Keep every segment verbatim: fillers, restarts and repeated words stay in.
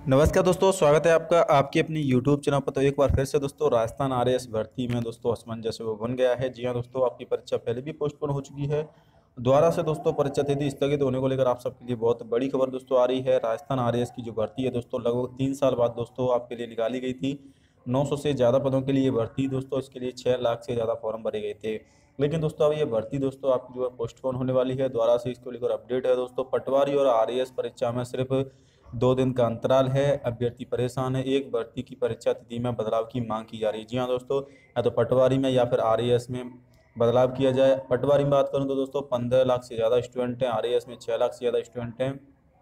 नमस्कार दोस्तों, स्वागत है आपका आपकी अपनी यूट्यूब चैनल पर। तो एक बार फिर से दोस्तों राजस्थान आरएएस भर्ती में दोस्तों असमंजस वो बन गया है। जी हाँ दोस्तों, आपकी परीक्षा पहले भी पोस्टपोन हो चुकी है। दोबारा से दोस्तों परीक्षा तिथि स्थगित होने को लेकर आप सबके लिए बहुत बड़ी खबर दोस्तों आ रही है। राजस्थान आरएएस की जो भर्ती है दोस्तों लगभग तीन साल बाद दोस्तों आपके लिए निकाली गई थी। नौ सौ से ज़्यादा पदों के लिए भर्ती दोस्तों, इसके लिए छः लाख से ज़्यादा फॉर्म भरे गए थे। लेकिन दोस्तों अब ये भर्ती दोस्तों आपकी जो है पोस्टपोन होने वाली है। दोबारा से इसको लेकर अपडेट है दोस्तों। पटवारी और आरएएस परीक्षा में सिर्फ दो दिन का अंतराल है। अभ्यर्थी परेशान है। एक भर्ती की परीक्षा तिथि में बदलाव की मांग की जा रही है। जी हाँ दोस्तों, या तो पटवारी में या फिर आरएएस में बदलाव किया जाए। पटवारी में बात करूं तो दोस्तों पंद्रह लाख से ज़्यादा स्टूडेंट हैं, आरएएस में छः लाख से ज़्यादा स्टूडेंट हैं।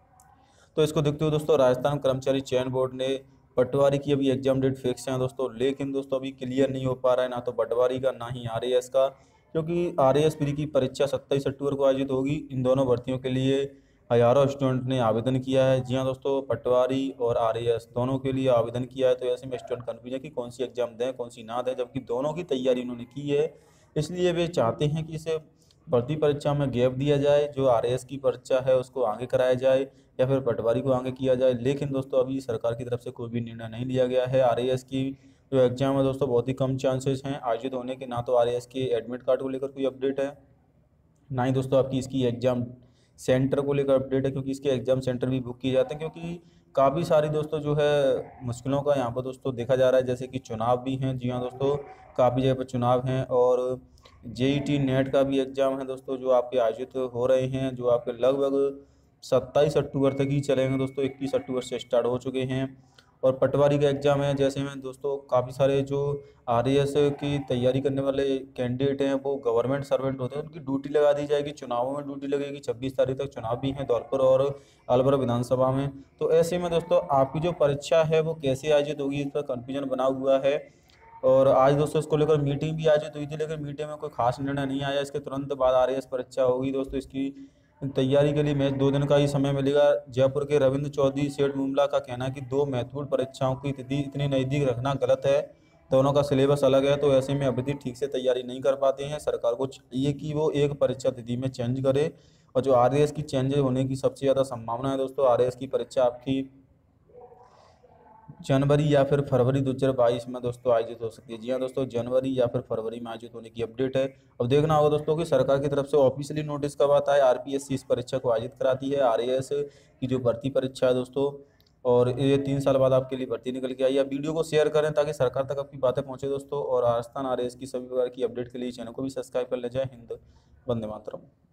तो इसको देखते हुए दोस्तों राजस्थान कर्मचारी चयन बोर्ड ने पटवारी की अभी एग्जाम डेट फिक्स है दोस्तों, लेकिन दोस्तों अभी क्लियर नहीं हो पा रहा है ना तो पटवारी का ना ही आरएएस का, क्योंकि आरएएस प्री की परीक्षा सत्ताईस अक्टूबर को आयोजित होगी। इन दोनों भर्तियों के लिए हजारों स्टूडेंट ने आवेदन किया है। जी हाँ दोस्तों, पटवारी और आरएएस दोनों के लिए आवेदन किया है। तो ऐसे में स्टूडेंट कन्फ्यूजन कि कौन सी एग्जाम दें कौन सी ना दें, जबकि दोनों की तैयारी उन्होंने की है। इसलिए वे चाहते हैं कि इसे भर्ती परीक्षा में गैप दिया जाए, जो आरएएस की परीक्षा है उसको आगे कराया जाए या फिर पटवारी को आगे किया जाए। लेकिन दोस्तों अभी सरकार की तरफ से कोई भी निर्णय नहीं लिया गया है। आरएएस की जो एग्जाम है दोस्तों बहुत ही कम चांसेस हैं आयोजित होने के। ना तो आरएएस के एडमिट कार्ड को लेकर कोई अपडेट है, ना ही दोस्तों आपकी इसकी एग्ज़ाम सेंटर को लेकर अपडेट है, क्योंकि इसके एग्ज़ाम सेंटर भी बुक किए जाते हैं। क्योंकि काफ़ी सारी दोस्तों जो है मुश्किलों का यहाँ पर दोस्तों देखा जा रहा है, जैसे कि चुनाव भी हैं। जी हाँ दोस्तों, काफ़ी जगह पर चुनाव हैं और जेईटी नेट का भी एग्ज़ाम है दोस्तों जो आपके आयोजित हो रहे हैं, जो आपके लगभग सत्ताईस अक्टूबर तक ही चलेंगे दोस्तों। इक्कीस अक्टूबर से स्टार्ट हो चुके हैं। और पटवारी का एग्ज़ाम है, जैसे में दोस्तों काफ़ी सारे जो आरएएस की तैयारी करने वाले कैंडिडेट हैं वो गवर्नमेंट सर्वेंट होते हैं, उनकी ड्यूटी लगा दी जाएगी। चुनावों में ड्यूटी लगेगी। छब्बीस तारीख तक चुनाव भी हैं धौलपुर और अलवर विधानसभा में। तो ऐसे में दोस्तों आपकी जो परीक्षा है वो कैसे आयोजित होगी, इस पर कन्फ्यूजन बना हुआ है। और आज दोस्तों इसको लेकर मीटिंग भी आयोजित हुई थी, लेकिन मीटिंग में कोई खास निर्णय नहीं आया। इसके तुरंत बाद आरएएस परीक्षा होगी दोस्तों। इसकी तैयारी के लिए मैच दो दिन का ही समय मिलेगा। जयपुर के रविंद्र चौधरी सेठ मुमला का कहना है कि दो महत्वपूर्ण परीक्षाओं की तिथि इतनी नज़दीक रखना गलत है। दोनों का सिलेबस अलग है, तो ऐसे में अभी ठीक से तैयारी नहीं कर पाते हैं। सरकार को चाहिए कि वो एक परीक्षा तिथि में चेंज करे। और जो आरएएस की चेंज होने की सबसे ज़्यादा संभावना है दोस्तों, आरएएस की परीक्षा आपकी जनवरी या फिर फरवरी दो हज़ार बाईस में दोस्तों आयोजित हो सकती है। जी हाँ दोस्तों, जनवरी या फिर फरवरी में आयोजित होने की अपडेट है। अब देखना होगा दोस्तों कि सरकार की तरफ से ऑफिशियली नोटिस कब आता है। आरपीएससी इस परीक्षा को आयोजित कराती है, आरएएस की जो भर्ती परीक्षा है दोस्तों। और ये तीन साल बाद आपके लिए भर्ती निकल के आई है। वीडियो को शेयर करें ताकि सरकार तक आपकी बातें पहुँचे दोस्तों। और राजस्थान आरएएस की सभी प्रकार की अपडेट के लिए चैनल को भी सब्सक्राइब कर ले जाए। हिंद, वंदे मातरम।